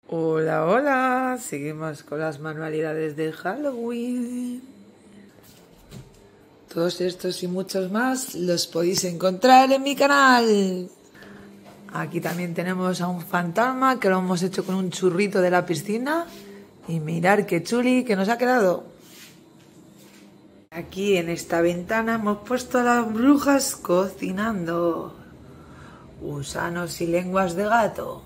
Hola, hola, seguimos con las manualidades de Halloween. Todos estos y muchos más los podéis encontrar en mi canal. Aquí también tenemos a un fantasma que lo hemos hecho con un churrito de la piscina. Y mirad qué chuli que nos ha quedado. Aquí en esta ventana hemos puesto a las brujas cocinando. Gusanos y lenguas de gato.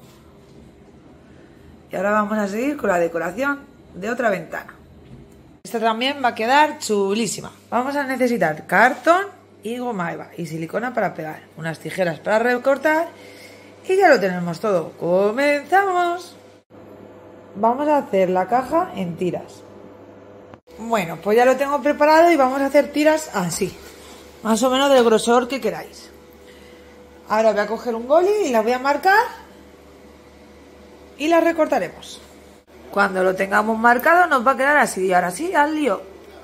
Y ahora vamos a seguir con la decoración de otra ventana. Esta también va a quedar chulísima. Vamos a necesitar cartón y goma eva y silicona para pegar, unas tijeras para recortar y ya lo tenemos todo. ¡Comenzamos! Vamos a hacer la caja en tiras. Bueno, pues ya lo tengo preparado y vamos a hacer tiras así, más o menos del grosor que queráis. Ahora voy a coger un boli y las voy a marcar y las recortaremos. Cuando lo tengamos marcado nos va a quedar así. Y ahora sí, al lío.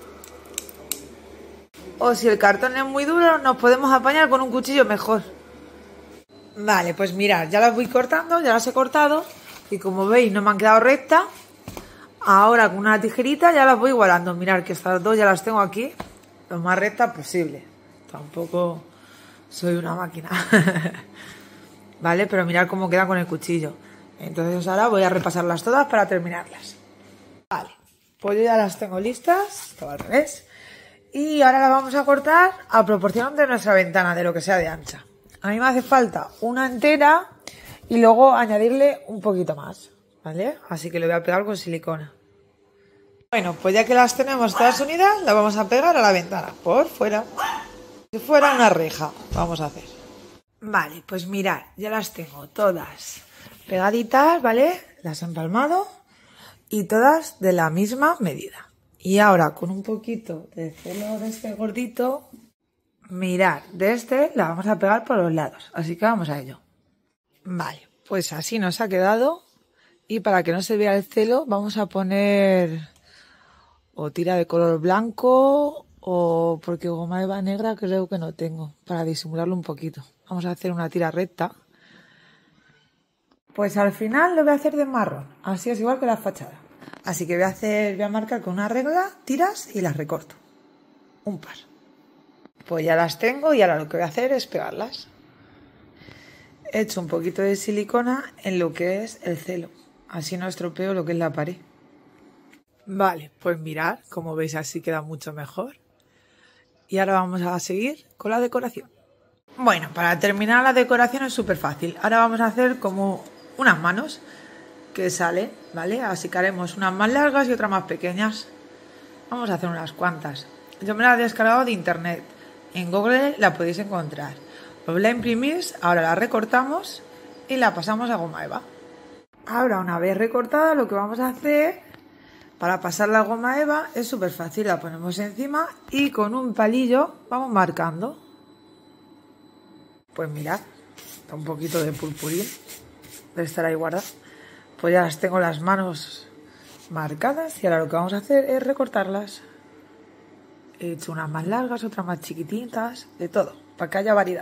O si el cartón es muy duro, nos podemos apañar con un cuchillo mejor. Vale, pues mirad, ya las voy cortando, ya las he cortado. Y como veis no me han quedado rectas. Ahora con una tijerita ya las voy igualando. Mirad que estas dos ya las tengo aquí lo más rectas posible. Tampoco soy una máquina. Vale, pero mirad cómo queda con el cuchillo. Entonces ahora voy a repasarlas todas para terminarlas. Vale, pues yo ya las tengo listas, todo al revés. Y ahora las vamos a cortar a proporción de nuestra ventana, de lo que sea de ancha. A mí me hace falta una entera y luego añadirle un poquito más, ¿vale? Así que le voy a pegar con silicona. Bueno, pues ya que las tenemos todas unidas, las vamos a pegar a la ventana, por fuera. Si fuera una reja, vamos a hacer. Vale, pues mirad, ya las tengo todas pegaditas, ¿vale? Las he empalmado y todas de la misma medida. Y ahora con un poquito de celo de este gordito, mirad, de este la vamos a pegar por los lados. Así que vamos a ello. Vale, pues así nos ha quedado. Y para que no se vea el celo, vamos a poner o tira de color blanco o porque goma eva negra creo que no tengo, para disimularlo un poquito. Vamos a hacer una tira recta. Pues al final lo voy a hacer de marrón, así es igual que la fachada. Así que voy a marcar con una regla, tiras y las recorto. Un par. Pues ya las tengo y ahora lo que voy a hacer es pegarlas. He hecho un poquito de silicona en lo que es el celo. Así no estropeo lo que es la pared. Vale, pues mirad, como veis así queda mucho mejor. Y ahora vamos a seguir con la decoración. Bueno, para terminar la decoración es súper fácil. Ahora vamos a hacer como unas manos que salen, ¿vale? Así que haremos unas más largas y otras más pequeñas. Vamos a hacer unas cuantas. Yo me la he descargado de internet. En Google la podéis encontrar. Os la imprimís, ahora la recortamos y la pasamos a goma eva. Ahora, una vez recortada, lo que vamos a hacer para pasar la goma eva es súper fácil. La ponemos encima y con un palillo vamos marcando. Pues mirad, está un poquito de purpurín. Debe estar ahí guardada. Pues ya las tengo las manos marcadas y ahora lo que vamos a hacer es recortarlas. He hecho unas más largas, otras más chiquititas, de todo, para que haya variedad.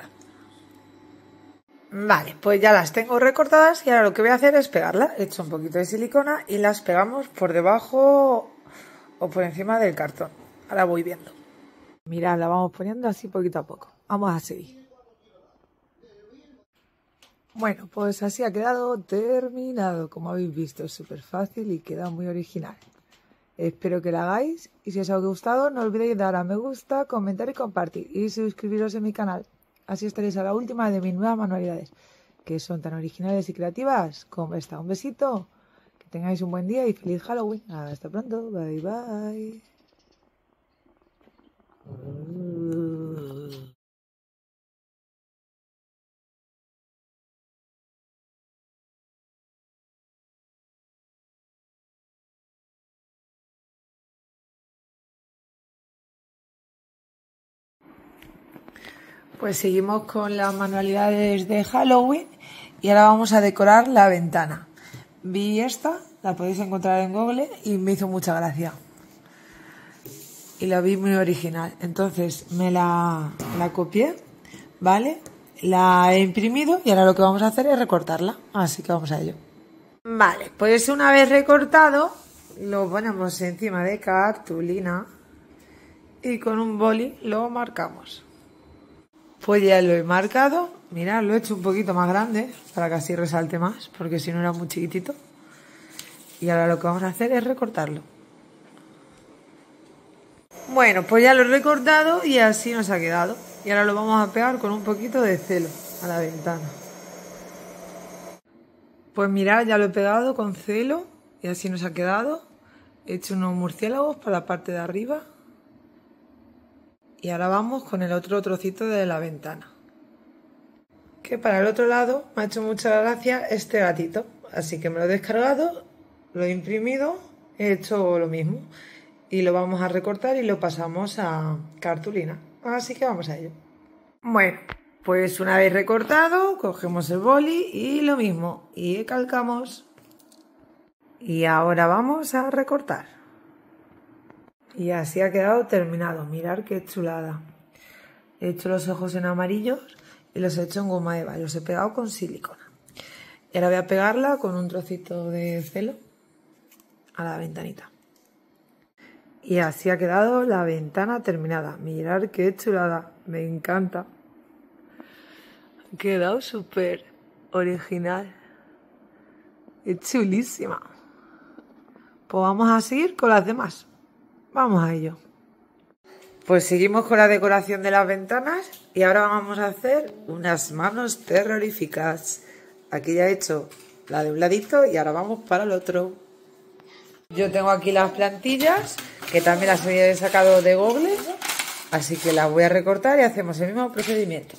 Vale, pues ya las tengo recortadas y ahora lo que voy a hacer es pegarlas. He hecho un poquito de silicona y las pegamos por debajo o por encima del cartón. Ahora voy viendo. Mirad, la vamos poniendo así poquito a poco. Vamos a seguir. Bueno, pues así ha quedado terminado. Como habéis visto, es súper fácil y queda muy original. Espero que la hagáis y si os ha gustado no olvidéis dar a me gusta, comentar y compartir y suscribiros en mi canal. Así estaréis a la última de mis nuevas manualidades, que son tan originales y creativas como esta. Un besito, que tengáis un buen día y feliz Halloween. Hasta pronto, bye bye. Pues seguimos con las manualidades de Halloween y ahora vamos a decorar la ventana. Vi esta, la podéis encontrar en Google y me hizo mucha gracia. Y la vi muy original. Entonces me la copié, ¿vale? La he imprimido y ahora lo que vamos a hacer es recortarla. Así que vamos a ello. Vale, pues una vez recortado, lo ponemos encima de cartulina y con un boli lo marcamos. Pues ya lo he marcado, mirad, lo he hecho un poquito más grande para que así resalte más, porque si no era muy chiquitito. Y ahora lo que vamos a hacer es recortarlo. Bueno, pues ya lo he recortado y así nos ha quedado. Y ahora lo vamos a pegar con un poquito de celo a la ventana. Pues mirad, ya lo he pegado con celo y así nos ha quedado. He hecho unos murciélagos para la parte de arriba. Y ahora vamos con el otro trocito de la ventana. Que para el otro lado me ha hecho mucha gracia este gatito. Así que me lo he descargado, lo he imprimido, he hecho lo mismo. Y lo vamos a recortar y lo pasamos a cartulina. Así que vamos a ello. Bueno, pues una vez recortado, cogemos el boli y lo mismo. Y calcamos. Y ahora vamos a recortar. Y así ha quedado terminado. Mirad qué chulada. He hecho los ojos en amarillos y los he hecho en goma eva. Y los he pegado con silicona. Y ahora voy a pegarla con un trocito de celo a la ventanita. Y así ha quedado la ventana terminada. Mirad qué chulada. Me encanta. Ha quedado súper original. Es chulísima. Pues vamos a seguir con las demás. Vamos a ello. Pues seguimos con la decoración de las ventanas y ahora vamos a hacer unas manos terroríficas. Aquí ya he hecho la de un ladito y ahora vamos para el otro. Yo tengo aquí las plantillas que también las he sacado de Google, así que las voy a recortar y hacemos el mismo procedimiento.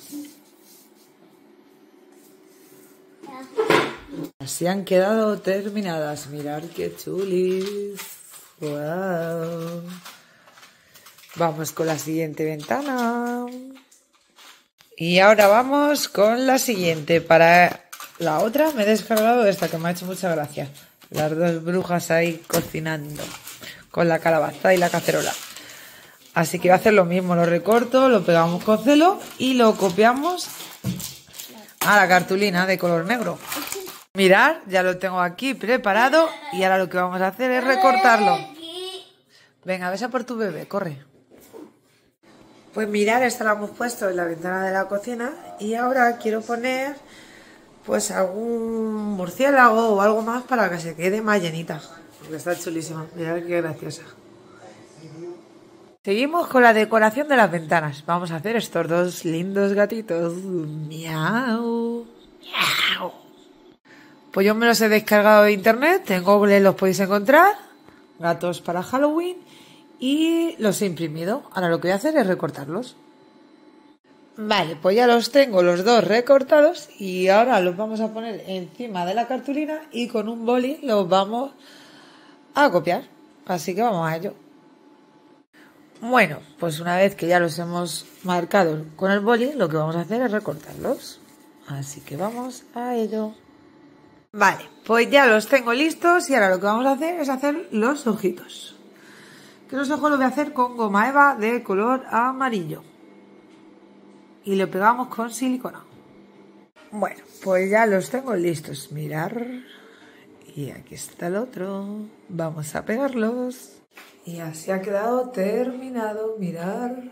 Así han quedado terminadas. Mirad qué chulis. Wow. Vamos con la siguiente ventana. Y ahora vamos con la siguiente. Para la otra me he descargado esta que me ha hecho mucha gracia. Las dos brujas ahí cocinando con la calabaza y la cacerola. Así que voy a hacer lo mismo. Lo recorto, lo pegamos con celo y lo copiamos a la cartulina de color negro. Mirad, ya lo tengo aquí preparado y ahora lo que vamos a hacer es recortarlo. Venga, besa por tu bebé, corre. Pues mirad, esta la hemos puesto en la ventana de la cocina y ahora quiero poner pues algún murciélago o algo más para que se quede más llenita. Porque está chulísima, mirad qué graciosa. Seguimos con la decoración de las ventanas. Vamos a hacer estos dos lindos gatitos. Miau, miau. Pues yo me los he descargado de internet, en Google los podéis encontrar, gatos para Halloween, y los he imprimido. Ahora lo que voy a hacer es recortarlos. Vale, pues ya los tengo los dos recortados y ahora los vamos a poner encima de la cartulina y con un boli los vamos a copiar. Así que vamos a ello. Bueno, pues una vez que ya los hemos marcado con el boli, lo que vamos a hacer es recortarlos. Así que vamos a ello. Vale, pues ya los tengo listos y ahora lo que vamos a hacer es hacer los ojitos. Que los ojos los voy a hacer con goma eva de color amarillo. Y lo pegamos con silicona. Bueno, pues ya los tengo listos. Mirar. Y aquí está el otro. Vamos a pegarlos. Y así ha quedado terminado. Mirar.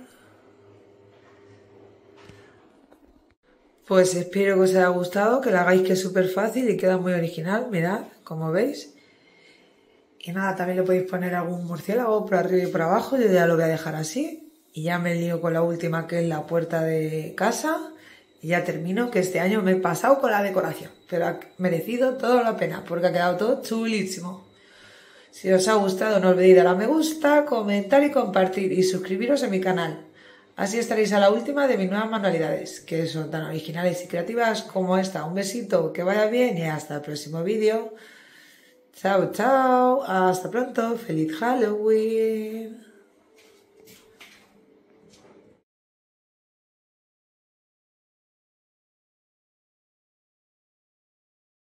Pues espero que os haya gustado, que lo hagáis, que es súper fácil y queda muy original, mirad, como veis. Y nada, también le podéis poner algún murciélago por arriba y por abajo, yo ya lo voy a dejar así. Y ya me lío con la última, que es la puerta de casa. Y ya termino, que este año me he pasado con la decoración. Pero ha merecido toda la pena, porque ha quedado todo chulísimo. Si os ha gustado, no olvidéis dar a me gusta, comentar y compartir. Y suscribiros a mi canal. Así estaréis a la última de mis nuevas manualidades, que son tan originales y creativas como esta. Un besito, que vaya bien y hasta el próximo vídeo. Chao, chao. Hasta pronto. ¡Feliz Halloween!